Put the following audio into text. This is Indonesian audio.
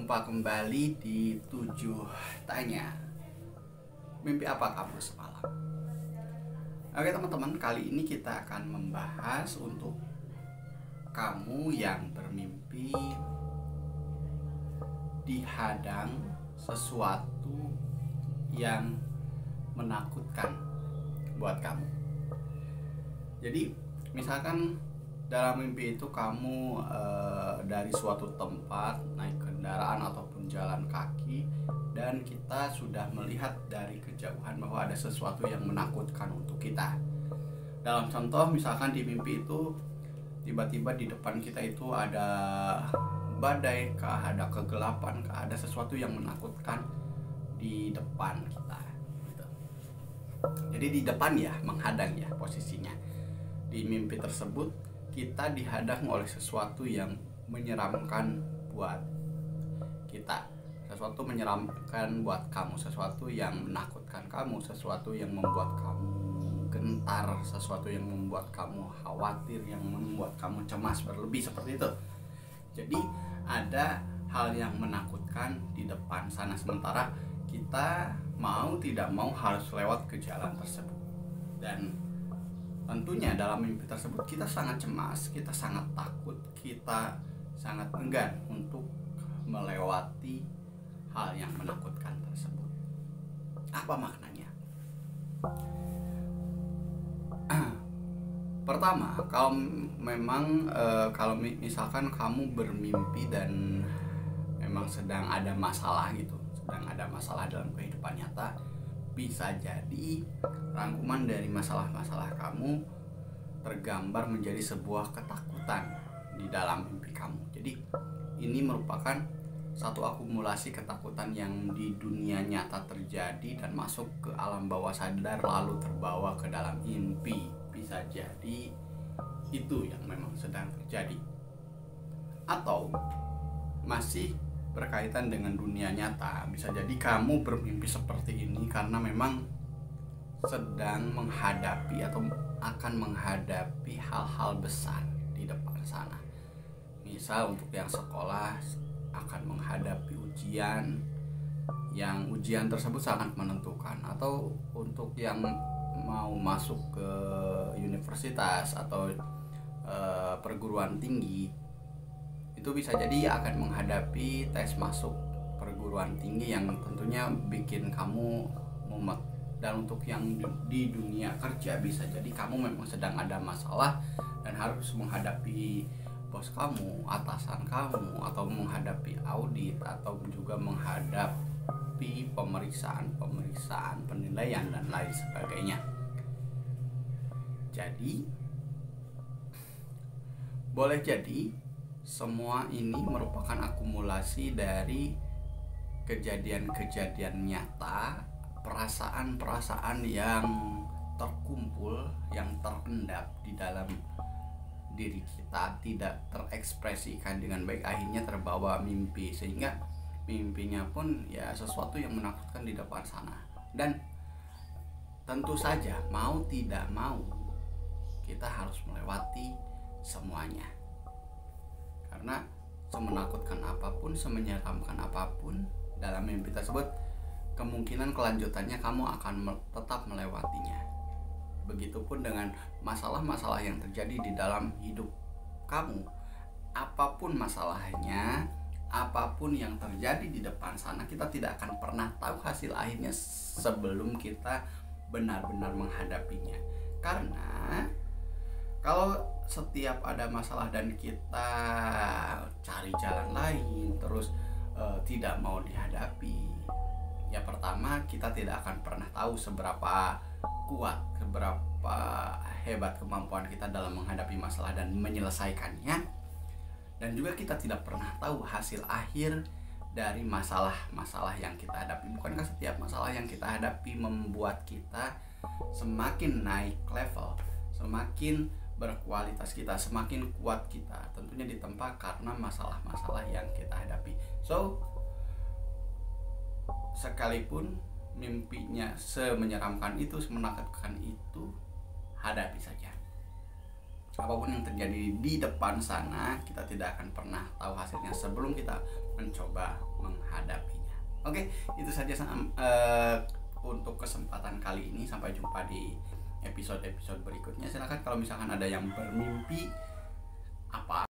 Jumpa kembali di 7 Tanya. Mimpi apa kamu semalam? Oke teman-teman, kali ini kita akan membahas untuk kamu yang bermimpi dihadang sesuatu yang menakutkan buat kamu. Jadi misalkan dalam mimpi itu kamu dari suatu tempat naik kendaraan ataupun jalan kaki, dan kita sudah melihat dari kejauhan bahwa ada sesuatu yang menakutkan untuk kita. Dalam contoh, misalkan di mimpi itu tiba-tiba di depan kita itu ada badai kah, ada kegelapan kah, ada sesuatu yang menakutkan di depan kita gitu. Jadi di depan ya, menghadang ya posisinya. Di mimpi tersebut kita dihadang oleh sesuatu yang menyeramkan buat kita, sesuatu menyeramkan buat kamu, sesuatu yang menakutkan kamu, sesuatu yang membuat kamu gentar, sesuatu yang membuat kamu khawatir, yang membuat kamu cemas berlebih, seperti itu. Jadi ada hal yang menakutkan di depan sana, sementara kita mau tidak mau harus lewat ke jalan tersebut. Dan tentunya dalam mimpi tersebut kita sangat cemas, kita sangat takut, kita sangat enggan untuk melewati hal yang menakutkan tersebut. Apa maknanya? Pertama, kalau misalkan kamu bermimpi dan memang sedang ada masalah gitu, sedang ada masalah dalam kehidupan nyata, bisa jadi rangkuman dari masalah-masalah kamu tergambar menjadi sebuah ketakutan di dalam mimpi kamu. Jadi ini merupakan satu akumulasi ketakutan yang di dunia nyata terjadi dan masuk ke alam bawah sadar lalu terbawa ke dalam mimpi. Bisa jadi itu yang memang sedang terjadi. Atau masih berkaitan dengan dunia nyata, bisa jadi kamu bermimpi seperti ini karena memang sedang menghadapi atau akan menghadapi hal-hal besar di depan sana. Misal untuk yang sekolah akan menghadapi ujian, yang ujian tersebut sangat menentukan, atau untuk yang mau masuk ke universitas atau perguruan tinggi, itu bisa jadi akan menghadapi tes masuk perguruan tinggi yang tentunya bikin kamu mumet. Dan untuk yang di dunia kerja, bisa jadi kamu memang sedang ada masalah dan harus menghadapi bos kamu, atasan kamu, atau menghadapi audit, atau juga menghadapi pemeriksaan penilaian dan lain sebagainya. Jadi boleh jadi semua ini merupakan akumulasi dari kejadian-kejadian nyata, perasaan-perasaan yang terkumpul, yang terendap di dalam diri kita, tidak terekspresikan dengan baik, akhirnya terbawa mimpi, sehingga mimpinya pun ya sesuatu yang menakutkan di depan sana. Dan tentu saja mau tidak mau kita harus melewati semuanya, karena semenakutkan apapun, semenyeramkan apapun dalam mimpi tersebut, kemungkinan kelanjutannya kamu akan tetap melewatinya. Begitupun dengan masalah-masalah yang terjadi di dalam hidup kamu. Apapun masalahnya, apapun yang terjadi di depan sana, kita tidak akan pernah tahu hasil akhirnya sebelum kita benar-benar menghadapinya. Karena kalau setiap ada masalah dan kita cari jalan lain, terus tidak mau dihadapi, ya pertama kita tidak akan pernah tahu seberapa kuat, seberapa hebat kemampuan kita dalam menghadapi masalah dan menyelesaikannya. Dan juga kita tidak pernah tahu hasil akhir dari masalah-masalah yang kita hadapi. Bukankah setiap masalah yang kita hadapi membuat kita semakin naik level, semakin berkualitas kita, semakin kuat kita, tentunya ditempa karena masalah-masalah yang kita hadapi. So, sekalipun mimpinya semenyeramkan itu, semenakutkan itu, hadapi saja. Apapun yang terjadi di depan sana, kita tidak akan pernah tahu hasilnya sebelum kita mencoba menghadapinya. Oke, itu saja untuk kesempatan kali ini. Sampai jumpa di episode-episode berikutnya. Silakan kalau misalkan ada yang bermimpi apa